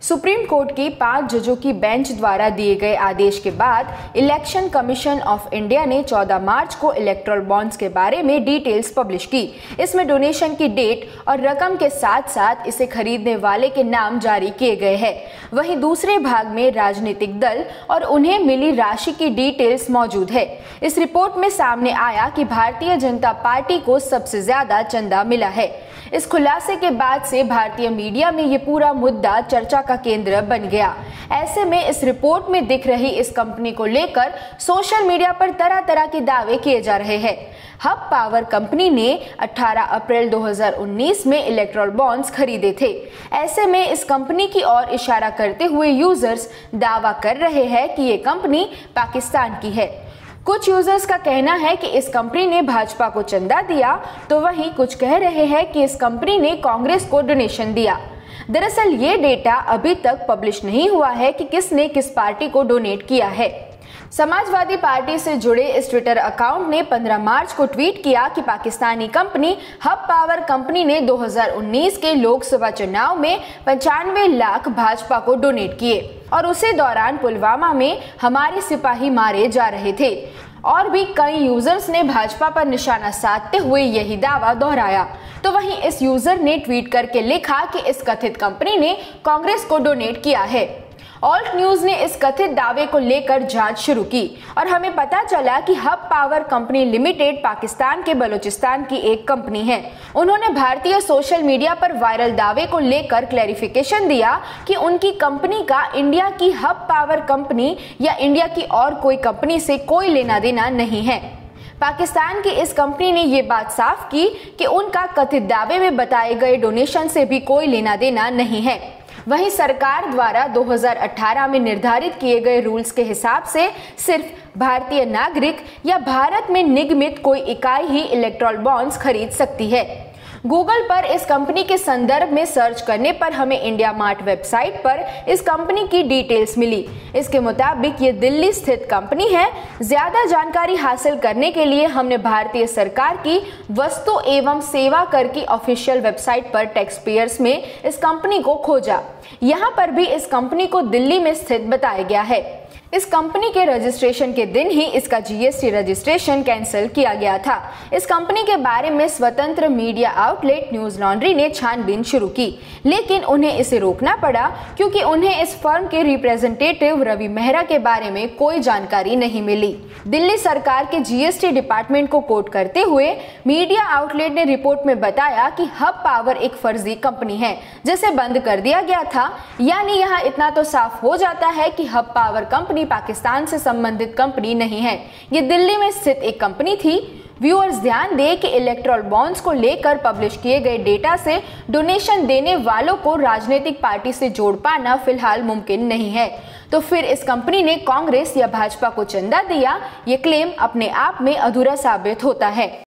Supreme court की 5 जजों की बेंच द्वारा दिए गए आदेश के बाद इलेक्शन कमीशन ऑफ इंडिया ने 14 मार्च को इलेक्टोरल बॉन्ड्स के बारे में डिटेल्स पब्लिश की। इसमें डोनेशन की डेट और रकम के साथ साथ इसे खरीदने वाले के नाम जारी किए गए हैं। वहीं दूसरे भाग में राजनीतिक दल और उन्हें मिली राशि की डिटेल्स मौजूद है। इस रिपोर्ट में सामने आया कि भारतीय जनता पार्टी को सबसे ज्यादा चंदा मिला है। इस खुलासे के बाद से भारतीय मीडिया में ये पूरा मुद्दा चर्चा का केंद्र बन गया। ऐसे में इस रिपोर्ट में दिख रही इस कंपनी को लेकर सोशल मीडिया पर तरह तरह के दावे किए जा रहे हैं। हब पावर कंपनी ने 18 अप्रैल 2019 में इलेक्टोरल बॉन्ड्स खरीदे थे। ऐसे में इस कंपनी की ओर इशारा करते हुए यूजर्स दावा कर रहे हैं कि ये कंपनी पाकिस्तान की है। कुछ यूजर्स का कहना है कि इस कंपनी ने भाजपा को चंदा दिया, तो वहीं कुछ कह रहे हैं कि इस कंपनी ने कांग्रेस को डोनेशन दिया। दरअसल ये डेटा अभी तक पब्लिश नहीं हुआ है कि किसने किस पार्टी को डोनेट किया है। समाजवादी पार्टी से जुड़े इस ट्विटर अकाउंट ने 15 मार्च को ट्वीट किया कि Pakistani company Hub power company ने 2019 के लोकसभा चुनाव में 95 लाख भाजपा को डोनेट किए और उसी दौरान पुलवामा में हमारे सिपाही मारे जा रहे थे। और भी कई यूजर्स ने भाजपा पर निशाना साधते हुए यही दावा दोहराया। तो वहीं इस यूजर ने ट्वीट करके लिखा कि इस कथित कंपनी ने कांग्रेस को डोनेट किया है। ऑल्ट न्यूज ने इस कथित दावे को लेकर जांच शुरू की और हमें पता चला कि Hub power company limited Pakistan के बलूचिस्तान की एक कंपनी है। उन्होंने भारतीय सोशल मीडिया पर वायरल दावे को लेकर क्लैरिफिकेशन दिया कि उनकी कंपनी का इंडिया की हब पावर कंपनी या इंडिया की और कोई कंपनी से कोई लेना देना नहीं है। पाकिस्तान की इस कंपनी ने ये बात साफ की कि उनका कथित दावे में बताए गए डोनेशन से भी कोई लेना देना नहीं है। वहीं सरकार द्वारा 2018 में निर्धारित किए गए रूल्स के हिसाब से सिर्फ भारतीय नागरिक या भारत में निगमित कोई इकाई ही इलेक्टोरल बॉन्ड्स खरीद सकती है। गूगल पर इस कंपनी के संदर्भ में सर्च करने पर हमें इंडिया मार्ट वेबसाइट पर इस कंपनी की डिटेल्स मिली। इसके मुताबिक ये दिल्ली स्थित कंपनी है। ज्यादा जानकारी हासिल करने के लिए हमने भारतीय सरकार की वस्तु एवं सेवा कर की ऑफिशियल वेबसाइट पर टैक्स पेयर्स में इस कंपनी को खोजा। यहाँ पर भी इस कंपनी को दिल्ली में स्थित बताया गया है। इस कंपनी के रजिस्ट्रेशन के दिन ही इसका जीएसटी रजिस्ट्रेशन कैंसिल किया गया था। इस कंपनी के बारे में स्वतंत्र मीडिया आउटलेट न्यूज लॉन्ड्री ने छानबीन शुरू की, लेकिन उन्हें इसे रोकना पड़ा क्योंकि उन्हें इस फर्म के रिप्रेजेंटेटिव रवि मेहरा के बारे में कोई जानकारी नहीं मिली। दिल्ली सरकार के जीएसटी डिपार्टमेंट को कोट करते हुए मीडिया आउटलेट ने रिपोर्ट में बताया कि हब पावर एक फर्जी कंपनी है जिसे बंद कर दिया गया था। यानी यहाँ इतना तो साफ हो जाता है कि हब पावर कंपनी पाकिस्तान से संबंधित कंपनी नहीं है, ये दिल्ली में स्थित एक कंपनी थी। व्यूअर्स ध्यान दें कि इलेक्टोरल बॉन्ड्स को लेकर पब्लिश किए गए डेटा से डोनेशन देने वालों को राजनीतिक पार्टी से जोड़ पाना फिलहाल मुमकिन नहीं है। तो फिर इस कंपनी ने कांग्रेस या भाजपा को चंदा दिया, ये क्लेम अपने आप में अधूरा साबित होता है।